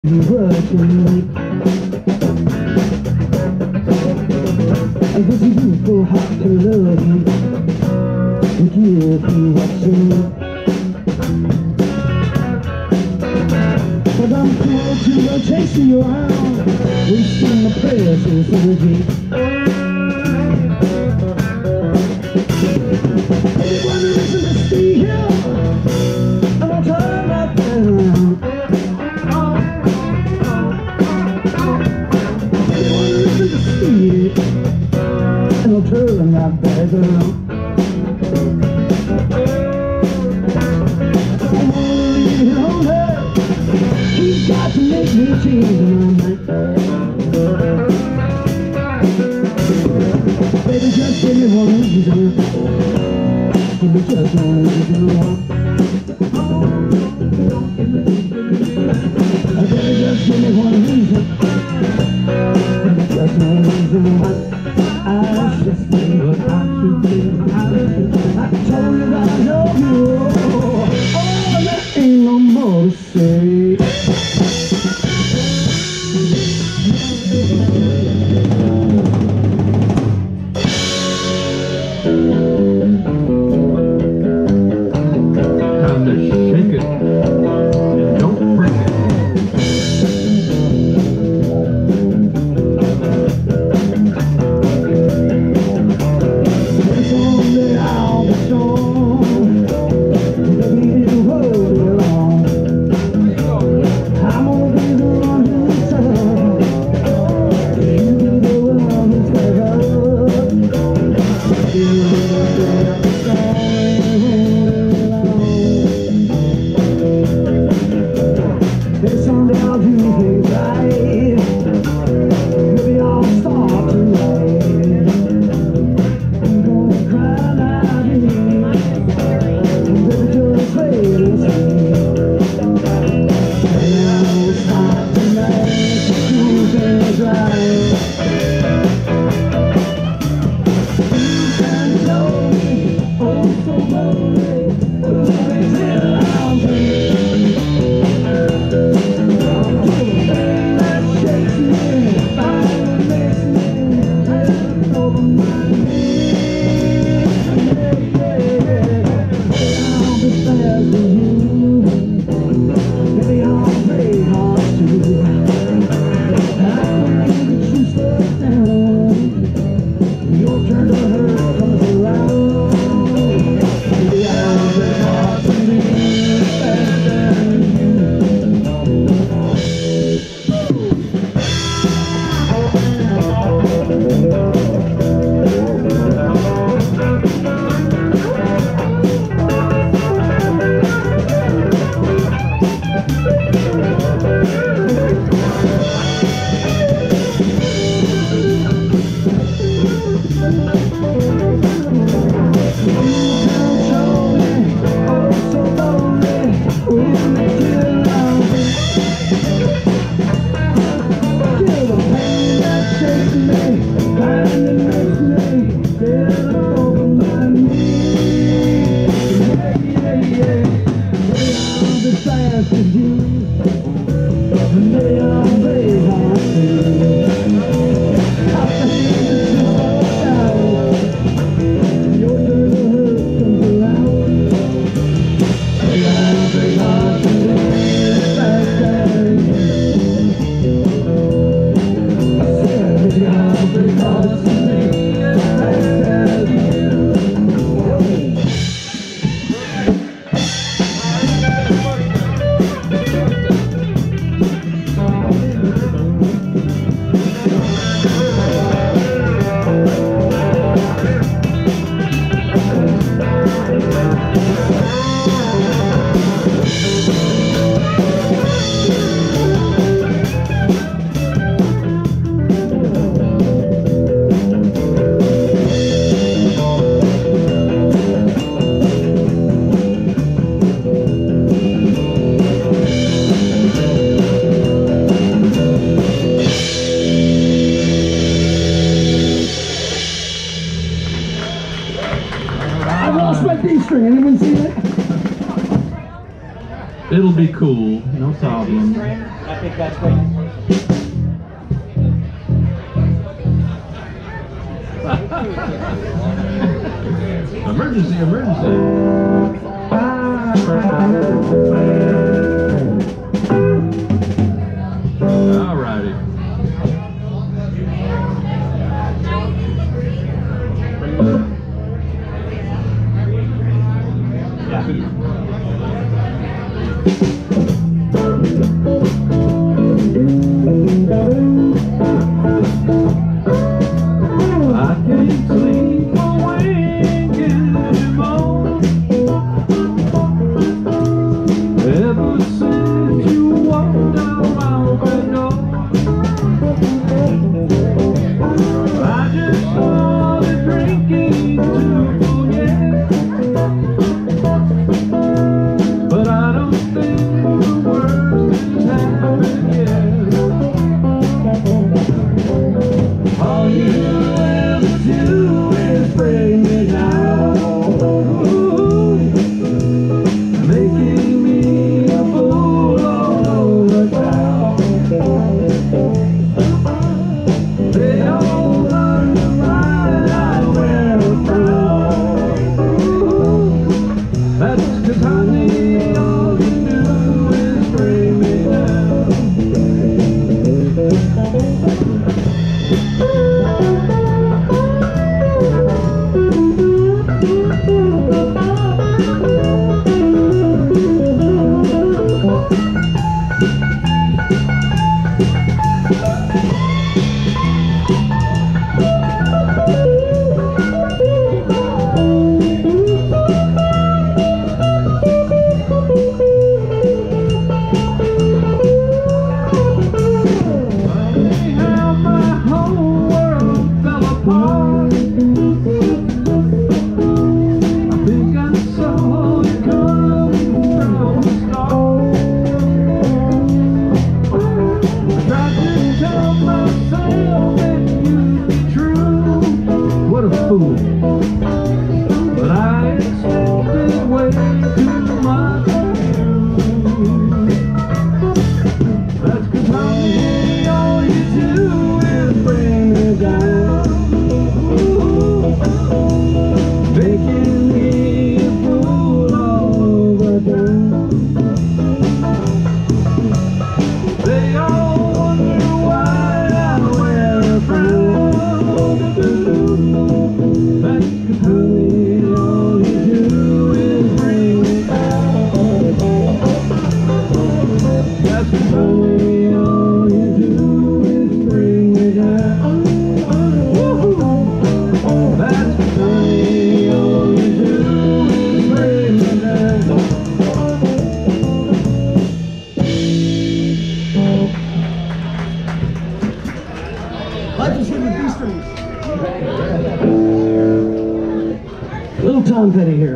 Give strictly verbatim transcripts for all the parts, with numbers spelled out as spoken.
You working late. I guess you do full heart to love you and give you what you need. But I'm cruel to chasing you around, wasting my precious energy. Anyone who listens to stay here, and I'll turn right down. And I'll turn right back around. I wanna leave you lonely. You've got to make me change my mind. Baby, just give me one reason. Give me just one reason. Baby, just give me one reason. Give me just one reason. I just think what I should do. I told you that I love you. Oh, there ain't no more to say. Time to shake it and don't break it. D-string, anyone see that? It'll be cool, no problem. Big guys, wait. Emergency, emergency. All righty. I can't sleep awake anymore. Ever since you walked around the door, I just started drinking to forget. But I don't think the worst has happened yet. All you ever do is bring me down, ooh, making me a fool all over town. They don't learn why I wear a frown, ooh, that's 'cause honey, all you do is bring me down. But I expected way too much of you. That's 'cause honey, all you do is bring me down, ooh, making me a fool all over town. They all wonder why I wear a frown. That's 'cause honey, all you do is bring me down. That's 'cause honey, all you do is bring me down. That's 'cause honey, all you do is bring me down. Life is written with B strings. Little Tom Petty here.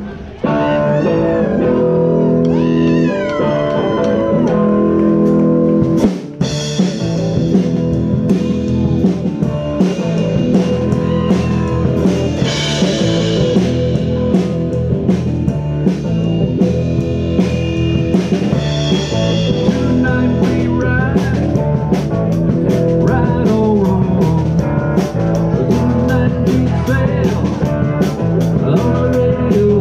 Tonight we ride, right or wrong. Tonight we sail on the radio.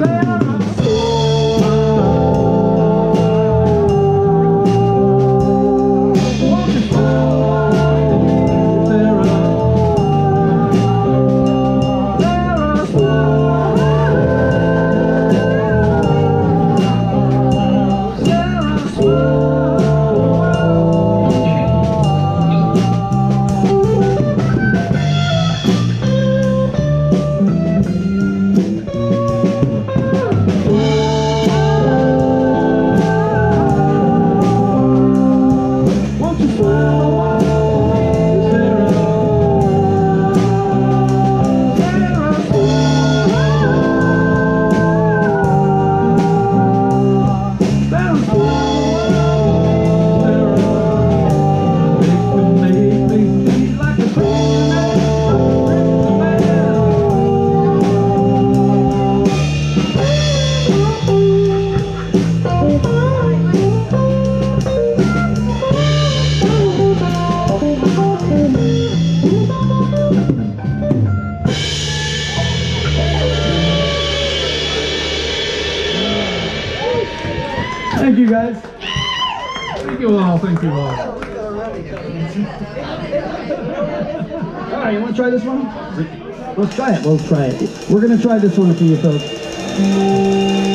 Thank you, guys. Thank you all, thank you all. All right, you want to try this one? Let's try it. Let's try it. We're going to try this one for you folks.